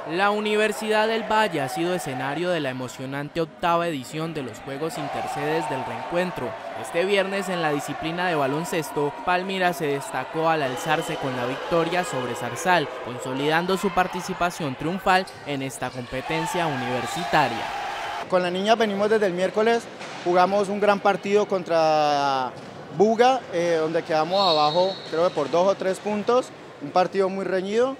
La Universidad del Valle ha sido escenario de la emocionante octava edición de los Juegos Intersedes del Reencuentro. Este viernes, en la disciplina de baloncesto, Palmira se destacó al alzarse con la victoria sobre Zarzal, consolidando su participación triunfal en esta competencia universitaria. Con la niña venimos desde el miércoles, jugamos un gran partido contra Buga, donde quedamos abajo creo que por 2 o 3 puntos, un partido muy reñido.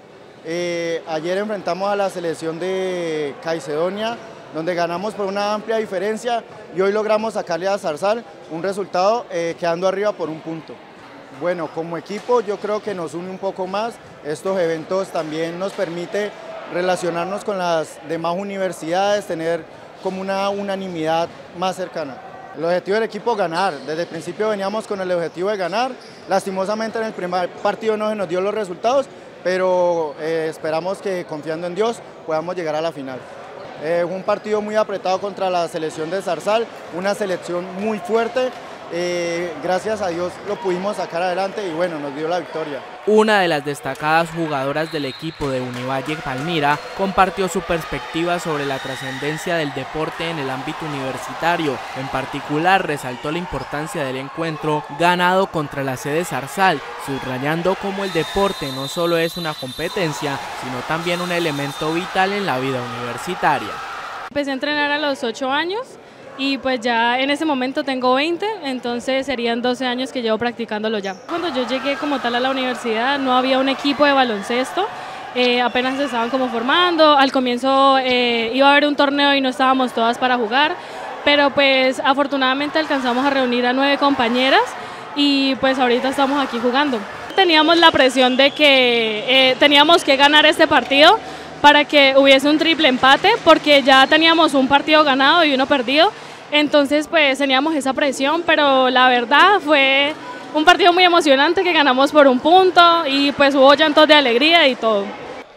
Ayer enfrentamos a la selección de Caicedonia, donde ganamos por una amplia diferencia y hoy logramos sacarle a Zarzal un resultado quedando arriba por 1 punto. Bueno, como equipo yo creo que nos une un poco más, estos eventos también nos permite relacionarnos con las demás universidades, tener como una unanimidad más cercana. El objetivo del equipo es ganar, desde el principio veníamos con el objetivo de ganar, lastimosamente en el primer partido no se nos dio los resultados, pero esperamos que confiando en Dios podamos llegar a la final. Un partido muy apretado contra la selección de Zarzal, una selección muy fuerte, gracias a Dios lo pudimos sacar adelante y bueno, nos dio la victoria. Una de las destacadas jugadoras del equipo de Univalle Palmira compartió su perspectiva sobre la trascendencia del deporte en el ámbito universitario. En particular, resaltó la importancia del encuentro ganado contra la sede Zarzal, subrayando cómo el deporte no solo es una competencia, sino también un elemento vital en la vida universitaria. Empecé a entrenar a los 8 años. Y pues ya en ese momento tengo 20, entonces serían 12 años que llevo practicándolo ya. Cuando yo llegué como tal a la universidad no había un equipo de baloncesto, apenas se estaban como formando, al comienzo iba a haber un torneo y no estábamos todas para jugar, pero pues afortunadamente alcanzamos a reunir a 9 compañeras y pues ahorita estamos aquí jugando. Teníamos la presión de que teníamos que ganar este partido para que hubiese un triple empate, porque ya teníamos un partido ganado y uno perdido, entonces pues teníamos esa presión, pero la verdad fue un partido muy emocionante que ganamos por 1 punto y pues hubo llantos de alegría y todo.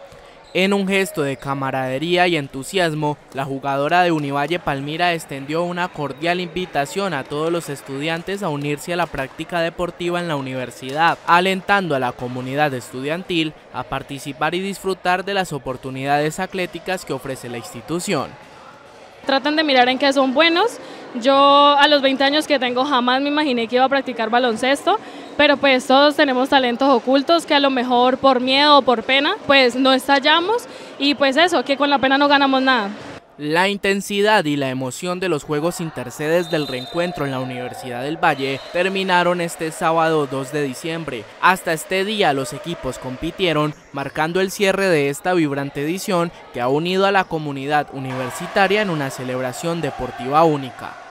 En un gesto de camaradería y entusiasmo, la jugadora de Univalle Palmira extendió una cordial invitación a todos los estudiantes a unirse a la práctica deportiva en la universidad, alentando a la comunidad estudiantil a participar y disfrutar de las oportunidades atléticas que ofrece la institución. Traten de mirar en qué son buenos. Yo a los 20 años que tengo jamás me imaginé que iba a practicar baloncesto, pero pues todos tenemos talentos ocultos que a lo mejor por miedo o por pena pues no estallamos y pues eso, que con la pena no ganamos nada. La intensidad y la emoción de los Juegos Intersedes del Reencuentro en la Universidad del Valle terminaron este sábado 2 de diciembre. Hasta este día los equipos compitieron, marcando el cierre de esta vibrante edición que ha unido a la comunidad universitaria en una celebración deportiva única.